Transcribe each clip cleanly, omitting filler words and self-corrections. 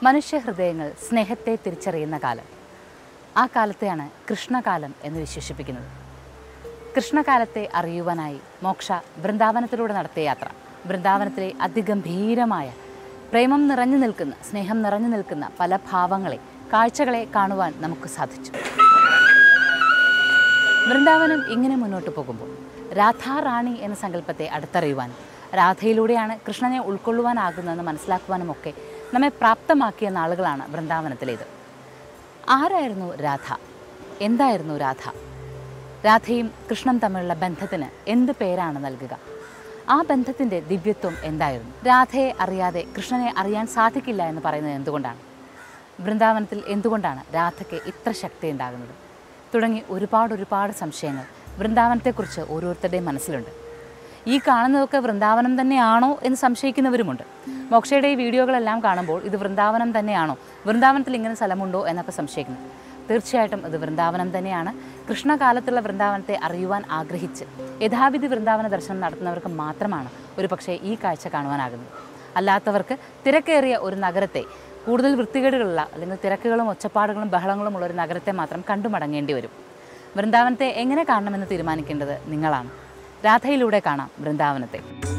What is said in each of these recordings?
മനുഷ്യഹൃദയങ്ങൾ സ്നേഹത്തെ തിരിച്ചറിയുന്ന കാലം. ആ കാലത്തെയാണ് കൃഷ്ണകാലം എന്ന് വിശേഷിപ്പിക്കുന്നത്. കൃഷ്ണകാലത്തെ അറിയുവാനായി മോക്ഷ വൃന്ദാവനത്തിലൂടെ നടത്തിയ യാത്ര. വൃന്ദാവനത്തിലെ അതിഗംഭീരമായ പ്രേമം നിറഞ്ഞു നിൽക്കുന്ന, സ്നേഹം നിറഞ്ഞു നിൽക്കുന്ന പല ഭാവങ്ങളെ, കാഴ്ചകളെ കാണുവാൻ നമുക്ക് സാധിച്ചു. വൃന്ദാവനം ഇങ്ങനെ മുന്നോട്ട് പോകുമ്പോൾ രാധാറാണി എന്ന സങ്കല്പത്തെ അടുത്തറിയുവാനും രാധയിലൂടെയാണ് കൃഷ്ണനെ ഉൾക്കൊള്ളുവാനാകുന്നതെന്ന് മനസ്സിലാക്കുവാനുമൊക്കെ നമ്മെ പ്രാപ്തമാക്കിയ നാളുകളാണ് വൃന്ദാവനത്തിലേത്. ആരായിരുന്നു രാധ? എന്തായിരുന്നു രാധ? രാധയും കൃഷ്ണൻ തമ്മിലുള്ള ബന്ധത്തിന് എന്ത് പേരാണ് നൽകുക? ആ ബന്ധത്തിൻ്റെ ദിവ്യത്വം എന്തായിരുന്നു? രാധയെ അറിയാതെ കൃഷ്ണനെ അറിയാൻ സാധിക്കില്ല എന്ന് പറയുന്നത് എന്തുകൊണ്ടാണ്? വൃന്ദാവനത്തിൽ എന്തുകൊണ്ടാണ് രാധയ്ക്ക് ഇത്ര ശക്തി ഉണ്ടാകുന്നത്? തുടങ്ങി ഒരുപാട് സംശയങ്ങൾ വൃന്ദാവനത്തെക്കുറിച്ച് ഓരോരുത്തരുടെയും മനസ്സിലുണ്ട്. ഈ കാണുന്നതൊക്കെ വൃന്ദാവനം തന്നെയാണോ എന്ന് സംശയിക്കുന്നവരുമുണ്ട്. മോക്ഷയുടെ ഈ വീഡിയോകളെല്ലാം കാണുമ്പോൾ ഇത് വൃന്ദാവനം തന്നെയാണോ, വൃന്ദാവനത്തിൽ ഇങ്ങനെ സ്ഥലമുണ്ടോ എന്നൊക്കെ സംശയിക്കുന്നു. തീർച്ചയായിട്ടും ഇത് വൃന്ദാവനം തന്നെയാണ്. കൃഷ്ണകാലത്തുള്ള വൃന്ദാവനത്തെ അറിയുവാൻ ആഗ്രഹിച്ച് യഥാവിധി വൃന്ദാവന ദർശനം നടത്തുന്നവർക്ക് മാത്രമാണ് ഒരു പക്ഷേ ഈ കാഴ്ച കാണുവാനാകുന്നത്. അല്ലാത്തവർക്ക് തിരക്കേറിയ ഒരു നഗരത്തെ, കൂടുതൽ വൃത്തികേടുകളുള്ള അല്ലെങ്കിൽ തിരക്കുകളും ഒച്ചപ്പാടുകളും ബഹളങ്ങളും ഉള്ള ഒരു നഗരത്തെ മാത്രം കണ്ടുമടങ്ങേണ്ടി വരും. വൃന്ദാവനത്തെ എങ്ങനെ കാണണമെന്ന് തീരുമാനിക്കേണ്ടത് നിങ്ങളാണ്. രാധയിലൂടെ കാണാം വൃന്ദാവനത്തെ.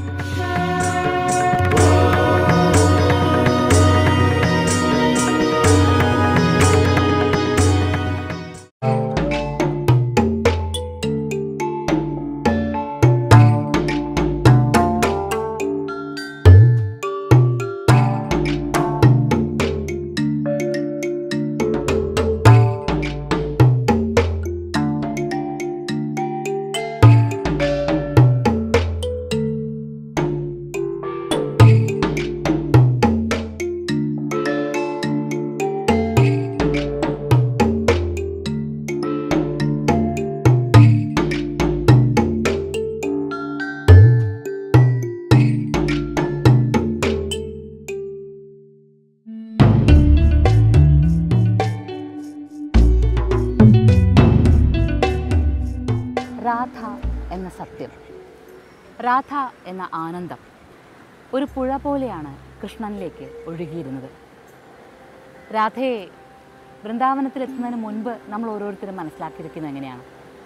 രാധ എന്ന സത്യം, രാധ എന്ന ആനന്ദം ഒരു പുഴ പോലെയാണ് കൃഷ്ണനിലേക്ക് ഒഴുകിയിരുന്നത്. രാധയെ വൃന്ദാവനത്തിലെത്തുന്നതിന് മുൻപ് നമ്മൾ ഓരോരുത്തരും മനസ്സിലാക്കിയിരിക്കുന്നത് എങ്ങനെയാണ്?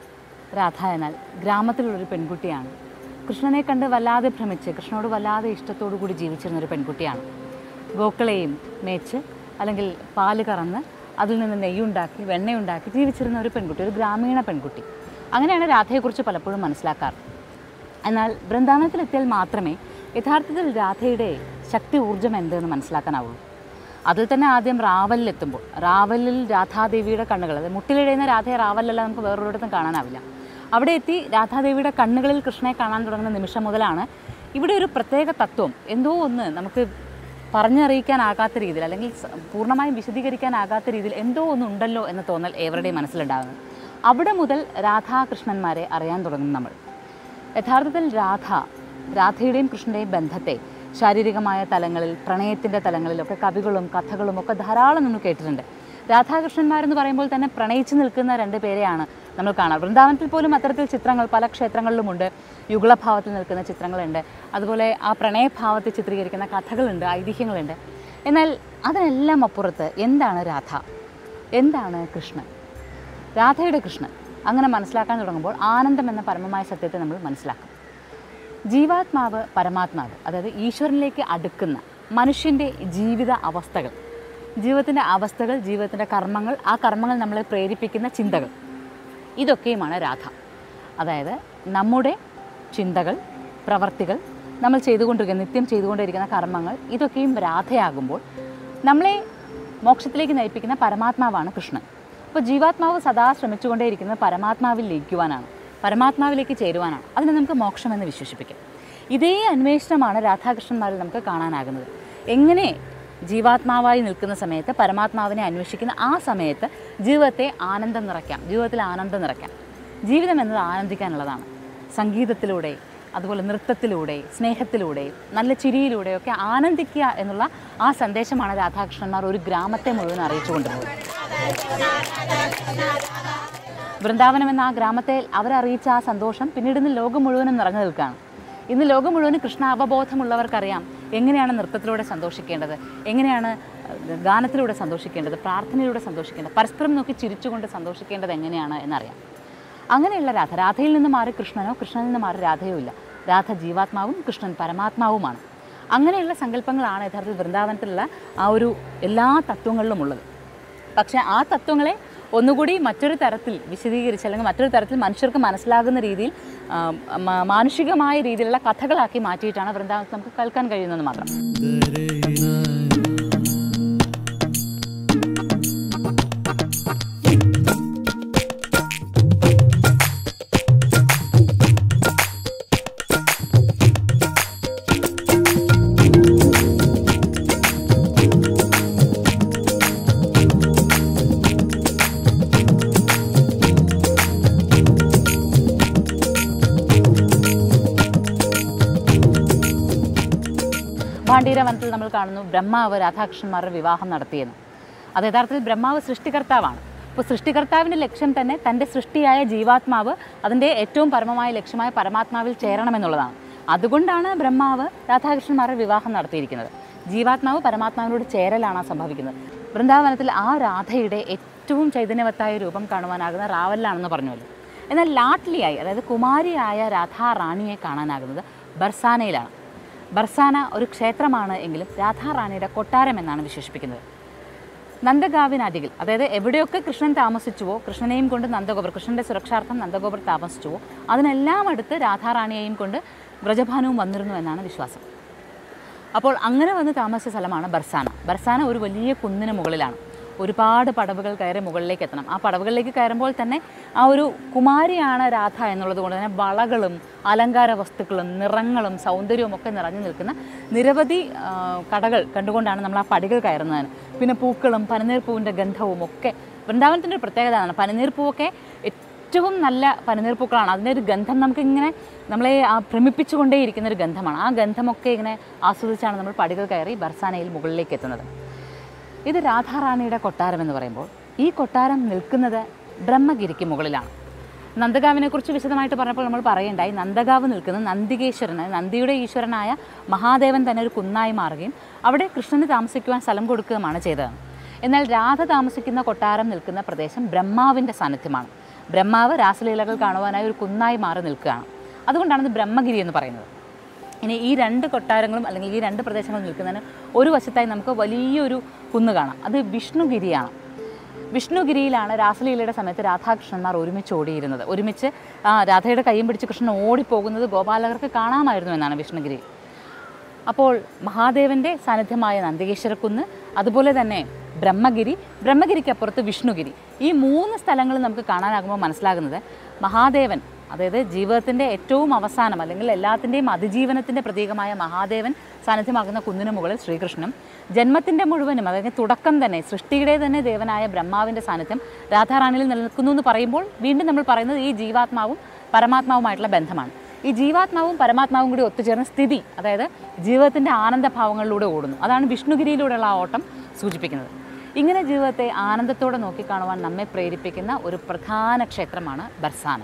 രാധ എന്നാൽ ഗ്രാമത്തിലുള്ളൊരു പെൺകുട്ടിയാണ്. കൃഷ്ണനെ കണ്ട് വല്ലാതെ ഭ്രമിച്ച് കൃഷ്ണനോട് വല്ലാതെ ഇഷ്ടത്തോടു കൂടി ജീവിച്ചിരുന്നൊരു പെൺകുട്ടിയാണ്. ഗോക്കളെയും മേച്ച് അല്ലെങ്കിൽ പാല് കറന്ന് അതിൽ നിന്ന് നെയ്യുണ്ടാക്കി വെണ്ണയുണ്ടാക്കി ജീവിച്ചിരുന്ന ഒരു പെൺകുട്ടി, ഒരു ഗ്രാമീണ പെൺകുട്ടി. അങ്ങനെയാണ് രാധയെക്കുറിച്ച് പലപ്പോഴും മനസ്സിലാക്കാറ്. എന്നാൽ വൃന്ദാവനത്തിലെത്തിയാൽ മാത്രമേ യഥാർത്ഥത്തിൽ രാധയുടെ ശക്തി ഊർജ്ജം എന്തെന്ന് മനസ്സിലാക്കാനാവുള്ളൂ. അതിൽ തന്നെ ആദ്യം റാവലിലെത്തുമ്പോൾ, റാവലിൽ രാധാദേവിയുടെ കണ്ണുകൾ, അതായത് മുട്ടിലിഴയുന്ന രാധയെ റാവലല്ല നമുക്ക് വേറൊരിടത്തും കാണാനാവില്ല. അവിടെ എത്തി രാധാദേവിയുടെ കണ്ണുകളിൽ കൃഷ്ണനെ കാണാൻ തുടങ്ങുന്ന നിമിഷം മുതലാണ് ഇവിടെ ഒരു പ്രത്യേക തത്വം, എന്തോ ഒന്ന് നമുക്ക് പറഞ്ഞറിയിക്കാനാകാത്ത രീതിയിൽ അല്ലെങ്കിൽ പൂർണ്ണമായും വിശദീകരിക്കാനാകാത്ത രീതിയിൽ എന്തോ ഒന്നുണ്ടല്ലോ എന്ന തോന്നൽ ഏവരുടെയും മനസ്സിലുണ്ടാകുന്നത്. അവിടെ മുതൽ രാധാകൃഷ്ണന്മാരെ അറിയാൻ തുടങ്ങും നമ്മൾ. യഥാർത്ഥത്തിൽ രാധയുടെയും കൃഷ്ണൻ്റെയും ബന്ധത്തെ ശാരീരികമായ തലങ്ങളിൽ, പ്രണയത്തിൻ്റെ തലങ്ങളിലൊക്കെ കവികളും കഥകളും ഒക്കെ ധാരാളം നമ്മൾ കേട്ടിട്ടുണ്ട്. രാധാകൃഷ്ണന്മാരെന്ന് പറയുമ്പോൾ തന്നെ പ്രണയിച്ച് നിൽക്കുന്ന രണ്ട് പേരെയാണ് നമ്മൾ കാണാറ്. വൃന്ദാവനത്തിൽ പോലും അത്തരത്തിൽ ചിത്രങ്ങൾ പല ക്ഷേത്രങ്ങളിലുമുണ്ട്. യുഗളഭാവത്തിൽ നിൽക്കുന്ന ചിത്രങ്ങളുണ്ട്, അതുപോലെ ആ പ്രണയഭാവത്തെ ചിത്രീകരിക്കുന്ന കഥകളുണ്ട്, ഐതിഹ്യങ്ങളുണ്ട്. എന്നാൽ അതിനെല്ലാം അപ്പുറത്ത് എന്താണ് രാധ, എന്താണ് കൃഷ്ണൻ, രാധയുടെ കൃഷ്ണൻ? അങ്ങനെ മനസ്സിലാക്കാൻ തുടങ്ങുമ്പോൾ ആനന്ദം എന്ന പരമമായ സത്യത്തെ നമ്മൾ മനസ്സിലാക്കും. ജീവാത്മാവ്, പരമാത്മാവ്, അതായത് ഈശ്വരനിലേക്ക് അടുക്കുന്ന മനുഷ്യൻ്റെ ജീവിത അവസ്ഥകൾ, ജീവിതത്തിൻ്റെ അവസ്ഥകൾ, ജീവിതത്തിൻ്റെ കർമ്മങ്ങൾ, ആ കർമ്മങ്ങൾ നമ്മളെ പ്രേരിപ്പിക്കുന്ന ചിന്തകൾ, ഇതൊക്കെയുമാണ് രാധ. അതായത് നമ്മുടെ ചിന്തകൾ, പ്രവർത്തികൾ, നമ്മൾ നിത്യം ചെയ്തുകൊണ്ടിരിക്കുന്ന കർമ്മങ്ങൾ, ഇതൊക്കെയും രാധയാകുമ്പോൾ നമ്മളെ മോക്ഷത്തിലേക്ക് നയിപ്പിക്കുന്ന പരമാത്മാവാണ് കൃഷ്ണൻ. അപ്പോൾ ജീവാത്മാവ് സദാ ശ്രമിച്ചുകൊണ്ടേയിരിക്കുന്നത് പരമാത്മാവിൽ ലയിക്കുവാനാണ്, പരമാത്മാവിലേക്ക് ചേരുവാനാണ്. അതിനെ നമുക്ക് മോക്ഷമെന്ന് വിശേഷിപ്പിക്കാം. ഇതേ അന്വേഷണമാണ് രാധാകൃഷ്ണന്മാരിൽ നമുക്ക് കാണാനാകുന്നത്. എങ്ങനെ ജീവാത്മാവായി നിൽക്കുന്ന സമയത്ത് പരമാത്മാവിനെ അന്വേഷിക്കുന്ന ആ സമയത്ത് ജീവിതത്തിൽ ആനന്ദം നിറയ്ക്കാം. ജീവിതം എന്നത് ആനന്ദിക്കാനുള്ളതാണ്. സംഗീതത്തിലൂടെ, അതുപോലെ നൃത്തത്തിലൂടെ, സ്നേഹത്തിലൂടെ, നല്ല ചിരിയിലൂടെയൊക്കെ ആനന്ദിക്കുക എന്നുള്ള ആ സന്ദേശമാണ് രാധാകൃഷ്ണന്മാർ ഒരു ഗ്രാമത്തെ മുഴുവൻ അറിയിച്ചു കൊണ്ടുപോകുന്നത്. വൃന്ദാവനം എന്ന ആ ഗ്രാമത്തെ അവരറിയിച്ച ആ സന്തോഷം പിന്നീട് ഇന്ന് ലോകം മുഴുവനും നിറഞ്ഞു നിൽക്കുകയാണ്. ഇന്ന് ലോകം മുഴുവനും കൃഷ്ണ അവബോധമുള്ളവർക്കറിയാം എങ്ങനെയാണ് നൃത്തത്തിലൂടെ സന്തോഷിക്കേണ്ടത്, എങ്ങനെയാണ് ഗാനത്തിലൂടെ സന്തോഷിക്കേണ്ടത്, പ്രാർത്ഥനയിലൂടെ സന്തോഷിക്കേണ്ടത്, പരസ്പരം നോക്കി ചിരിച്ചുകൊണ്ട് സന്തോഷിക്കേണ്ടത് എങ്ങനെയാണ് എന്നറിയാം. അങ്ങനെയുള്ള രാധ, രാധയിൽ നിന്ന് മാറി കൃഷ്ണനോ കൃഷ്ണനിൽ നിന്ന് മാറി രാധയോ ഇല്ല. രാധ ജീവാത്മാവും കൃഷ്ണൻ പരമാത്മാവുമാണ്. അങ്ങനെയുള്ള സങ്കല്പങ്ങളാണ് യഥാർത്ഥത്തിൽ വൃന്ദാവനത്തിലുള്ള ആ ഒരു എല്ലാ തത്വങ്ങളിലും ഉള്ളത്. പക്ഷേ ആ തത്വങ്ങളെ ഒന്നുകൂടി മറ്റൊരു തരത്തിൽ വിശദീകരിച്ച് അല്ലെങ്കിൽ മറ്റൊരു തരത്തിൽ മനുഷ്യർക്ക് മനസ്സിലാകുന്ന രീതിയിൽ മാനുഷികമായ രീതിയിലുള്ള കഥകളാക്കി മാറ്റിയിട്ടാണ് വൃന്ദാവനത്തിൽ നമുക്ക് കേൾക്കാൻ കഴിയുന്നത് മാത്രം. ഭാണ്ഡീര വനത്തിൽ നമ്മൾ കാണുന്നു ബ്രഹ്മാവ് രാധാകൃഷ്ണന്മാരുടെ വിവാഹം നടത്തിയെന്ന്. അത് യഥാർത്ഥത്തിൽ ബ്രഹ്മാവ് സൃഷ്ടികർത്താവാണ്. അപ്പോൾ സൃഷ്ടികർത്താവിൻ്റെ ലക്ഷ്യം തന്നെ തൻ്റെ സൃഷ്ടിയായ ജീവാത്മാവ് അതിൻ്റെ ഏറ്റവും പരമമായ ലക്ഷ്യമായ പരമാത്മാവിൽ ചേരണമെന്നുള്ളതാണ്. അതുകൊണ്ടാണ് ബ്രഹ്മാവ് രാധാകൃഷ്ണന്മാരുടെ വിവാഹം നടത്തിയിരിക്കുന്നത്. ജീവാത്മാവ് പരമാത്മാവിനോട് ചേരലാണ് സംഭവിക്കുന്നത്. വൃന്ദാവനത്തിൽ ആ രാധയുടെ ഏറ്റവും ചൈതന്യവത്തായ രൂപം കാണുവാനാകുന്ന റാവലിലാണെന്ന് പറഞ്ഞുവല്ലോ. എന്നാൽ ലാഡ്ലിയായി, അതായത് കുമാരിയായ രാധാറാണിയെ കാണാനാകുന്നത് ബർസാനയിലാണ്. ബർസാന ഒരു ക്ഷേത്രമാണ് എങ്കിലും രാധാറാണിയുടെ കൊട്ടാരം എന്നാണ് വിശേഷിപ്പിക്കുന്നത്. നന്ദഗാവിനരികിൽ, അതായത് എവിടെയൊക്കെ കൃഷ്ണൻ താമസിച്ചുവോ, കൃഷ്ണനെയും കൊണ്ട് നന്ദഗോപർ, കൃഷ്ണൻ്റെ സുരക്ഷാർത്ഥം നന്ദഗോപർ താമസിച്ചുവോ അതിനെല്ലാം അടുത്ത് രാധാറാണിയെയും കൊണ്ട് വ്രജഭാനുവും വന്നിരുന്നു എന്നാണ് വിശ്വാസം. അപ്പോൾ അങ്ങനെ വന്ന് താമസിച്ച സ്ഥലമാണ് ബർസാന. ബർസാന ഒരു വലിയ കുന്നിന് മുകളിലാണ്. ഒരുപാട് പടവുകൾ കയറി മുകളിലേക്ക് എത്തണം. ആ പടവുകളിലേക്ക് കയറുമ്പോൾ തന്നെ ആ ഒരു കുമാരിയാണ് രാധ എന്നുള്ളത് കൊണ്ട് തന്നെ വളകളും അലങ്കാര വസ്തുക്കളും നിറങ്ങളും സൗന്ദര്യവും ഒക്കെ നിറഞ്ഞു നിൽക്കുന്ന നിരവധി കടകൾ കണ്ടുകൊണ്ടാണ് നമ്മൾ ആ പടികൾ കയറുന്നതിന്. പിന്നെ പൂക്കളും പനിനീർപ്പൂവിൻ്റെ ഗന്ധവും ഒക്കെ വൃന്ദാവനത്തിൻ്റെ ഒരു പ്രത്യേകതയാണ്. പനിനീർപ്പൂവൊക്കെ ഏറ്റവും നല്ല പനിനീർപ്പൂക്കളാണ്. അതിൻ്റെ ഒരു ഗന്ധം നമുക്കിങ്ങനെ നമ്മളെ ഭ്രമിപ്പിച്ചുകൊണ്ടേയിരിക്കുന്ന ഒരു ഗന്ധമാണ്. ആ ഗന്ധമൊക്കെ ഇങ്ങനെ ആസ്വദിച്ചാണ് നമ്മൾ പടികൾ കയറി ബർസാനയിൽ മുകളിലേക്ക് എത്തുന്നത്. ഇത് രാധാറാണിയുടെ കൊട്ടാരം എന്ന് പറയുമ്പോൾ ഈ കൊട്ടാരം നിൽക്കുന്നത് ബ്രഹ്മഗിരിക്ക് മുകളിലാണ്. നന്ദഗാവിനെക്കുറിച്ച് വിശദമായിട്ട് പറഞ്ഞപ്പോൾ നമ്മൾ പറയേണ്ടായി, നന്ദഗാവ് നിൽക്കുന്നത് നന്ദികേശ്വരന്, നന്ദിയുടെ ഈശ്വരനായ മഹാദേവൻ തന്നെ ഒരു കുന്നായി മാറുകയും അവിടെ കൃഷ്ണന് താമസിക്കുവാൻ സ്ഥലം കൊടുക്കുകയുമാണ് ചെയ്തത്. എന്നാൽ രാധ താമസിക്കുന്ന കൊട്ടാരം നിൽക്കുന്ന പ്രദേശം ബ്രഹ്മാവിൻ്റെ സാന്നിധ്യമാണ്. ബ്രഹ്മാവ് രാസലീലകൾ കാണുവാനായി ഒരു കുന്നായി മാറി നിൽക്കുകയാണ്. അതുകൊണ്ടാണ് ഇത് ബ്രഹ്മഗിരി എന്ന് പറയുന്നത്. ഇനി ഈ രണ്ട് കൊട്ടാരങ്ങളും അല്ലെങ്കിൽ ഈ രണ്ട് പ്രദേശങ്ങളും നിൽക്കുന്നതിന് ഒരു വശത്തായി നമുക്ക് വലിയൊരു കുന്ന് കാണാം. അത് വിഷ്ണുഗിരിയാണ്. വിഷ്ണുഗിരിയിലാണ് രാസലീലയുടെ സമയത്ത് രാധാകൃഷ്ണന്മാർ ഒരുമിച്ച് ഓടിയിരുന്നത്. ഒരുമിച്ച് രാധയുടെ കൈയും പിടിച്ച് കൃഷ്ണൻ ഓടിപ്പോകുന്നത് ഗോപാലകർക്ക് കാണാമായിരുന്നു എന്നാണ് വിഷ്ണുഗിരി. അപ്പോൾ മഹാദേവൻ്റെ സാന്നിധ്യമായ നന്ദികേശ്വരക്കുന്ന്, അതുപോലെ തന്നെ ബ്രഹ്മഗിരി, ബ്രഹ്മഗിരിക്കപ്പുറത്ത് വിഷ്ണുഗിരി, ഈ മൂന്ന് സ്ഥലങ്ങൾ നമുക്ക് കാണാനാകുമ്പോൾ മനസ്സിലാകുന്നത് മഹാദേവൻ, അതായത് ജീവിതത്തിൻ്റെ ഏറ്റവും അവസാനം അല്ലെങ്കിൽ എല്ലാത്തിൻ്റെയും അതിജീവനത്തിൻ്റെ പ്രതീകമായ മഹാദേവൻ സാന്നിധ്യമാകുന്ന കുന്നിന് മുകളിൽ ശ്രീകൃഷ്ണനും, ജന്മത്തിൻ്റെ മുഴുവനും അതായത് തുടക്കം തന്നെ സൃഷ്ടിയുടെ തന്നെ ദേവനായ ബ്രഹ്മാവിൻ്റെ സാന്നിധ്യം രാധാറാണിയിൽ നിലനിൽക്കുന്നു എന്ന് പറയുമ്പോൾ വീണ്ടും നമ്മൾ പറയുന്നത് ഈ ജീവാത്മാവും പരമാത്മാവുമായിട്ടുള്ള ബന്ധമാണ്. ഈ ജീവാത്മാവും പരമാത്മാവും കൂടി ഒത്തുചേർന്ന സ്ഥിതി, അതായത് ജീവിതത്തിൻ്റെ ആനന്ദഭാവങ്ങളിലൂടെ ഓടുന്നു. അതാണ് വിഷ്ണുഗിരിയിലൂടെയുള്ള ആ ഓട്ടം സൂചിപ്പിക്കുന്നത്. ഇങ്ങനെ ജീവിതത്തെ ആനന്ദത്തോടെ നോക്കിക്കാണുവാൻ നമ്മെ പ്രേരിപ്പിക്കുന്ന ഒരു പ്രധാന ക്ഷേത്രമാണ് ബർസാന.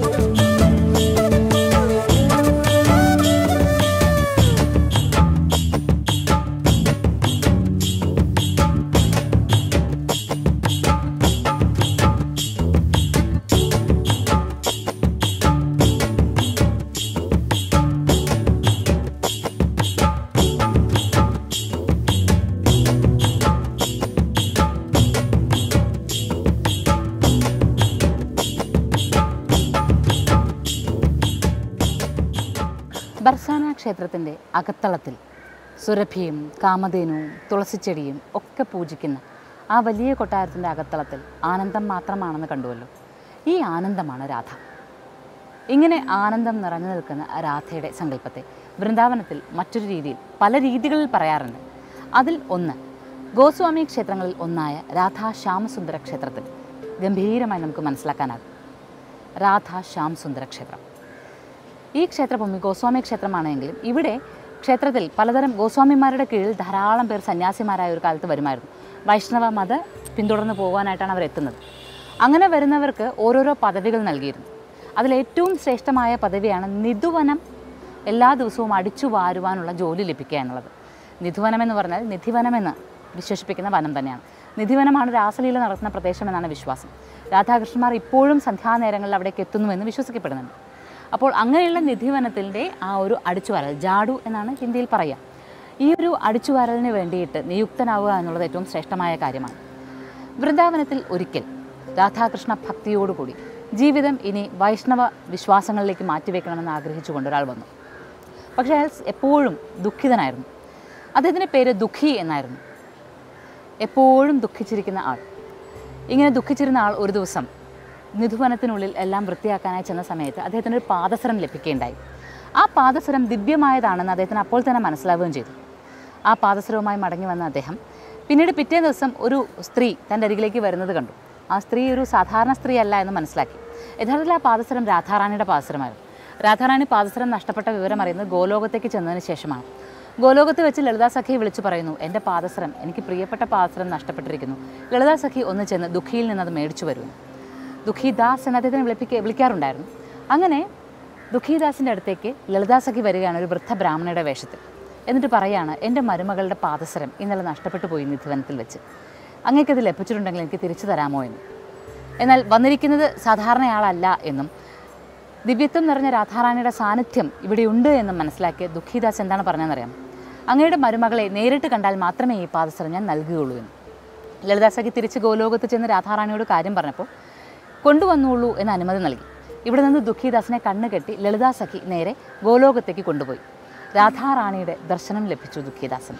ബർസാന ക്ഷേത്രത്തിൻ്റെ അകത്തളത്തിൽ സുരഭിയും കാമധേനുവും തുളസിച്ചെടിയും ഒക്കെ പൂജിക്കുന്ന ആ വലിയ കൊട്ടാരത്തിൻ്റെ അകത്തളത്തിൽ ആനന്ദം മാത്രമാണെന്ന് കണ്ടുവല്ലോ. ഈ ആനന്ദമാണ് രാധ. ഇങ്ങനെ ആനന്ദം നിറഞ്ഞു നിൽക്കുന്ന രാധയുടെ സങ്കല്പത്തെ വൃന്ദാവനത്തിൽ മറ്റൊരു രീതിയിൽ, പല രീതികളിൽ പറയാറുണ്ട്. അതിൽ ഒന്ന് ഗോസ്വാമി ക്ഷേത്രങ്ങളിൽ ഒന്നായ രാധാ ശ്യാമസുന്ദര ക്ഷേത്രത്തിൽ ഗംഭീരമായി നമുക്ക് മനസ്സിലാക്കാനാകും. രാധാ ശ്യാമസുന്ദര ക്ഷേത്രം, ഈ ക്ഷേത്രഭൂമി ഗോസ്വാമി ക്ഷേത്രമാണെങ്കിലും ഇവിടെ ക്ഷേത്രത്തിൽ പലതരം ഗോസ്വാമിമാരുടെ കീഴിൽ ധാരാളം പേർ സന്യാസിമാരായ ഒരു കാലത്ത് വരുമായിരുന്നു. വൈഷ്ണവ മത പിന്തുടർന്ന് പോകാനായിട്ടാണ് അവരെത്തുന്നത്. അങ്ങനെ വരുന്നവർക്ക് ഓരോരോ പദവികൾ നൽകിയിരുന്നു. അതിലേറ്റവും ശ്രേഷ്ഠമായ പദവിയാണ് നിധുവനം എല്ലാ ദിവസവും അടിച്ചു വാരുവാനുള്ള ജോലി ലഭിക്കുക എന്നുള്ളത്. നിധുവനം എന്ന് പറഞ്ഞാൽ നിധിവനമെന്ന് വിശേഷിപ്പിക്കുന്ന വനം തന്നെയാണ്. നിധിവനമാണ് രാസലീല നടത്തുന്ന പ്രദേശമെന്നാണ് വിശ്വാസം. രാധാകൃഷ്ണന്മാർ ഇപ്പോഴും സന്ധ്യാനേരങ്ങളിൽ അവിടേക്ക് എത്തുന്നുവെന്ന് വിശ്വസിക്കപ്പെടുന്നുണ്ട്. അപ്പോൾ അങ്ങനെയുള്ള നിധിവനത്തിൻ്റെ ആ ഒരു അടിച്ചുവാരൽ, ജാഡു എന്നാണ് ഹിന്ദിയിൽ പറയുക, ഈ ഒരു അടിച്ചുവാരലിന് വേണ്ടിയിട്ട് നിയുക്തനാവുക എന്നുള്ളത് ഏറ്റവും ശ്രേഷ്ഠമായ കാര്യമാണ്. വൃന്ദാവനത്തിൽ ഒരിക്കൽ രാധാകൃഷ്ണ ഭക്തിയോടുകൂടി ജീവിതം ഇനി വൈഷ്ണവ വിശ്വാസങ്ങളിലേക്ക് മാറ്റിവെക്കണമെന്ന് ആഗ്രഹിച്ചുകൊണ്ട് ഒരാൾ വന്നു. പക്ഷേ അയാൾ എപ്പോഴും ദുഃഖിതനായിരുന്നു. അദ്ദേഹത്തിൻ്റെ പേര് ദുഃഖി എന്നായിരുന്നു. എപ്പോഴും ദുഃഖിച്ചിരിക്കുന്ന ആൾ. ഇങ്ങനെ ദുഃഖിച്ചിരുന്ന ആൾ ഒരു ദിവസം നിധുവനത്തിനുള്ളിൽ എല്ലാം വൃത്തിയാക്കാനായി ചെന്ന സമയത്ത് അദ്ദേഹത്തിന് ഒരു പാദസരം ലഭിക്കുകയുണ്ടായി. ആ പാദസരം ദിവ്യമായതാണെന്ന് അദ്ദേഹത്തിന് അപ്പോൾ തന്നെ മനസ്സിലാവുകയും ചെയ്തു. ആ പാദസരവുമായി മടങ്ങി വന്ന അദ്ദേഹം പിന്നീട് പിറ്റേ ദിവസം ഒരു സ്ത്രീ തൻ്റെ അരികിലേക്ക് വരുന്നത് കണ്ടു. ആ സ്ത്രീ ഒരു സാധാരണ സ്ത്രീ അല്ല എന്ന് മനസ്സിലാക്കി. യഥാർത്ഥത്തിൽ ആ പാദസരം രാധാറാണിയുടെ പാദസരമായിരുന്നു. രാധാറാണി പാദസരം നഷ്ടപ്പെട്ട വിവരം അറിയുന്നത് ഗോലോകത്തേക്ക് ചെന്നതിന് ശേഷമാണ്. ഗോലോകത്ത് വെച്ച് ലളിതാ സഖിയെ വിളിച്ചു പറയുന്നു, എൻ്റെ പാദസരം, എനിക്ക് പ്രിയപ്പെട്ട പാദസരം നഷ്ടപ്പെട്ടിരിക്കുന്നു. ലളിതാ സഖി ഒന്ന് ചെന്ന് ദുഃഖിയിൽ നിന്നത് മേടിച്ചു വരുന്നു. ദുഃഖിദാസ് എന്ന അദ്ദേഹത്തിന് വിളിക്കാറുണ്ടായിരുന്നു. അങ്ങനെ ദുഃഖിദാസിൻ്റെ അടുത്തേക്ക് ലളിതാ സഖി വരികയാണ് ഒരു വൃദ്ധ ബ്രാഹ്മണയുടെ വേഷത്തിൽ. എന്നിട്ട് പറയുകയാണ്, എൻ്റെ മരുമകളുടെ പാദസരം ഇന്നലെ നഷ്ടപ്പെട്ടു പോയി നിധുവനത്തിൽ വെച്ച്, അങ്ങേക്കത് ലഭിച്ചിട്ടുണ്ടെങ്കിൽ എനിക്ക് തിരിച്ചു തരാമോ എന്ന്. എന്നാൽ വന്നിരിക്കുന്നത് സാധാരണയാളല്ല എന്നും ദിവ്യത്വം നിറഞ്ഞ രാധാറാണിയുടെ സാന്നിധ്യം ഇവിടെയുണ്ട് എന്നും മനസ്സിലാക്കിയ ദുഃഖിദാസ് എന്താണ് പറഞ്ഞതെന്നറിയാം, അങ്ങയുടെ മരുമകളെ നേരിട്ട് കണ്ടാൽ മാത്രമേ ഈ പാദസരം ഞാൻ നൽകുകയുള്ളൂ എന്ന്. ലളിതാ സഖി തിരിച്ച് ഗോലോകത്ത് ചെന്ന് രാധാറാണിയോട് കാര്യം പറഞ്ഞപ്പോൾ കൊണ്ടുവന്നുള്ളൂ എന്ന് അനുമതി നൽകി. ഇവിടെ നിന്ന് ദുഃഖിദാസിനെ കണ്ണുകെട്ടി ലളിതാ സഖി നേരെ ഗോലോകത്തേക്ക് കൊണ്ടുപോയി. രാധാറാണിയുടെ ദർശനം ലഭിച്ചു ദുഃഖിദാസന്.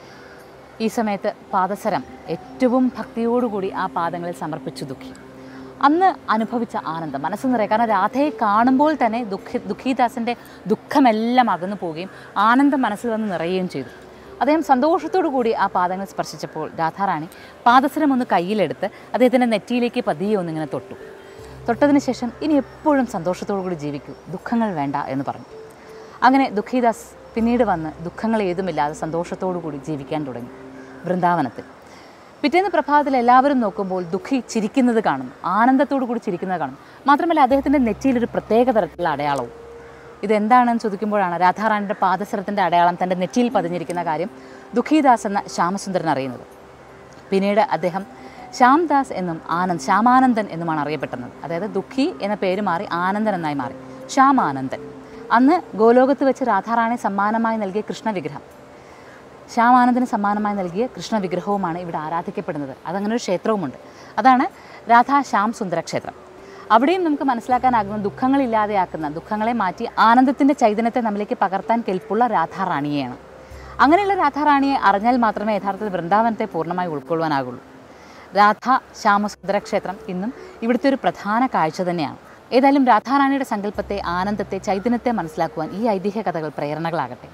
ഈ സമയത്ത് പാദസരം ഏറ്റവും ഭക്തിയോടുകൂടി ആ പാദങ്ങളിൽ സമർപ്പിച്ചു ദുഃഖി. അന്ന് അനുഭവിച്ച ആനന്ദം മനസ്സ് നിറയെ. കാരണം രാധയെ കാണുമ്പോൾ തന്നെ ദുഃഖിദാസിൻ്റെ ദുഃഖമെല്ലാം അകന്നു പോവുകയും ആനന്ദം മനസ്സിൽ വന്ന് നിറയുകയും ചെയ്തു. അദ്ദേഹം സന്തോഷത്തോടു കൂടി ആ പാദങ്ങൾ സ്പർശിച്ചപ്പോൾ രാധാറാണി പാദസരം ഒന്ന് കയ്യിലെടുത്ത് അദ്ദേഹത്തിൻ്റെ നെറ്റിയിലേക്ക് പതിയെ ഒന്നിങ്ങനെ തൊട്ടതിന് ശേഷം ഇനി എപ്പോഴും സന്തോഷത്തോടു കൂടി ജീവിക്കൂ, ദുഃഖങ്ങൾ വേണ്ട എന്ന് പറഞ്ഞു. അങ്ങനെ ദുഃഖിദാസ് പിന്നീട് വന്ന് ദുഃഖങ്ങൾ ഏതുമില്ലാതെ സന്തോഷത്തോടു കൂടി ജീവിക്കാൻ തുടങ്ങി വൃന്ദാവനത്തിൽ. പിറ്റേന്ന് പ്രഭാതത്തിൽ എല്ലാവരും നോക്കുമ്പോൾ ദുഃഖി ചിരിക്കുന്നത് കാണുന്നു, ആനന്ദത്തോടു കൂടി ചിരിക്കുന്നത് കാണുന്നു. മാത്രമല്ല അദ്ദേഹത്തിൻ്റെ നെറ്റിയിലൊരു പ്രത്യേക തരത്തിലുള്ള അടയാളവും. ഇതെന്താണെന്ന് ചോദിക്കുമ്പോഴാണ് രാധാറാണിയുടെ പാദസരത്തിൻ്റെ അടയാളം തൻ്റെ നെറ്റിയിൽ പതിഞ്ഞിരിക്കുന്ന കാര്യം ദുഃഖിദാസ് എന്ന ശ്യാമസുന്ദരൻ അറിയുന്നത്. പിന്നീട് അദ്ദേഹം ശ്യാംദാസ് എന്നും ശ്യാമാനന്ദൻ എന്നുമാണ് അറിയപ്പെടുന്നത്. അതായത് ദുഃഖി എന്ന പേര് മാറി ആനന്ദൻ എന്നായി മാറി, ശ്യാമാനന്ദൻ. അന്ന് ഗോലോകത്ത് വെച്ച് രാധാറാണി സമ്മാനമായി നൽകിയ കൃഷ്ണവിഗ്രഹം, ശ്യാമാനന്ദന് സമ്മാനമായി നൽകിയ കൃഷ്ണവിഗ്രഹവുമാണ് ഇവിടെ ആരാധിക്കപ്പെടുന്നത്. അതങ്ങനെ ഒരു ക്ഷേത്രവുമുണ്ട്. അതാണ് രാധാ ശ്യാം സുന്ദര ക്ഷേത്രം. അവിടെയും നമുക്ക് മനസ്സിലാക്കാനാകുന്ന ദുഃഖങ്ങളില്ലാതെയാക്കുന്ന, ദുഃഖങ്ങളെ മാറ്റി ആനന്ദത്തിൻ്റെ ചൈതന്യത്തെ നമ്മിലേക്ക് പകർത്താൻ കെൽപ്പുള്ള രാധാറാണിയെയാണ്. അങ്ങനെയുള്ള രാധാറാണിയെ അറിഞ്ഞാൽ മാത്രമേ യഥാർത്ഥത്തിൽ വൃന്ദാവനത്തെ പൂർണ്ണമായി ഉൾക്കൊള്ളുവാനാകുള്ളൂ. രാധാ ശ്യാമസുന്ദര ക്ഷേത്രം ഇന്നും ഇവിടുത്തെ ഒരു പ്രധാന കാഴ്ച തന്നെയാണ്. ഏതായാലും രാധാറാണിയുടെ സങ്കല്പത്തെ, ആനന്ദത്തെ, ചൈതന്യത്തെ മനസ്സിലാക്കുവാൻ ഈ ഐതിഹ്യ കഥകൾ പ്രേരണകളാകട്ടെ.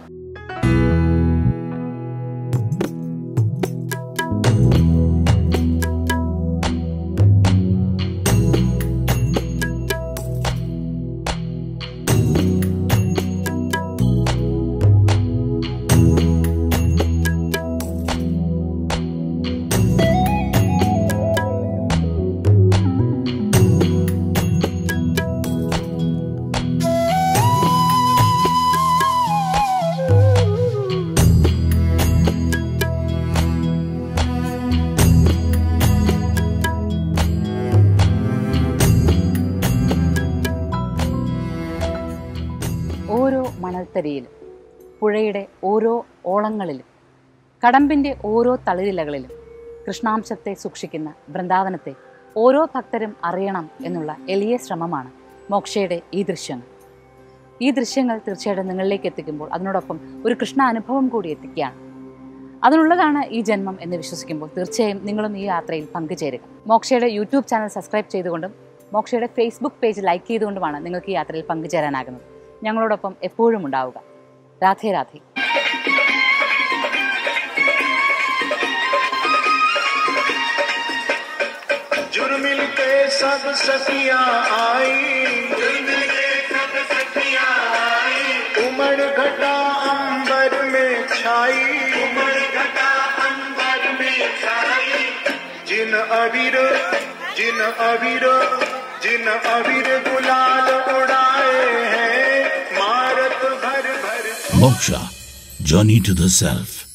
ഓരോ മണൽത്തരിയിലും, പുഴയുടെ ഓരോ ഓളങ്ങളിലും, കടമ്പിൻ്റെ ഓരോ തളിരിലകളിലും കൃഷ്ണാംശത്തെ സൂക്ഷിക്കുന്ന വൃന്ദാവനത്തെ ഓരോ ഭക്തരും അറിയണം എന്നുള്ള എളിയ ശ്രമമാണ് മോക്ഷയുടെ ഈ ദൃശ്യങ്ങൾ. ഈ ദൃശ്യങ്ങൾ തീർച്ചയായിട്ടും നിങ്ങളിലേക്ക് എത്തിക്കുമ്പോൾ അതിനോടൊപ്പം ഒരു കൃഷ്ണ അനുഭവം കൂടി എത്തിക്കുകയാണ്. അതിനുള്ളതാണ് ഈ ജന്മം എന്ന് വിശ്വസിക്കുമ്പോൾ തീർച്ചയായും നിങ്ങളും ഈ യാത്രയിൽ പങ്കുചേരുക. മോക്ഷയുടെ യൂട്യൂബ് ചാനൽ സബ്സ്ക്രൈബ് ചെയ്തുകൊണ്ടും മോക്ഷയുടെ ഫേസ്ബുക്ക് പേജ് ലൈക്ക് ചെയ്തുകൊണ്ടുമാണ് നിങ്ങൾക്ക് ഈ യാത്രയിൽ പങ്കുചേരാനാകുന്നത്. ഞങ്ങളോടൊപ്പം എപ്പോഴും ഉണ്ടാവുക. രാധേ രാധേ. जुर्मिल के सब सखियां आई, जुर्मिल के सब सखियां आई, उमड़ घटा अंबर में छाई, उमड़ घटा अंबर में छाई, जिन अबीर गुलाल उड़ाए हैं, मारत भर भर. Moksha, Journey to the Self.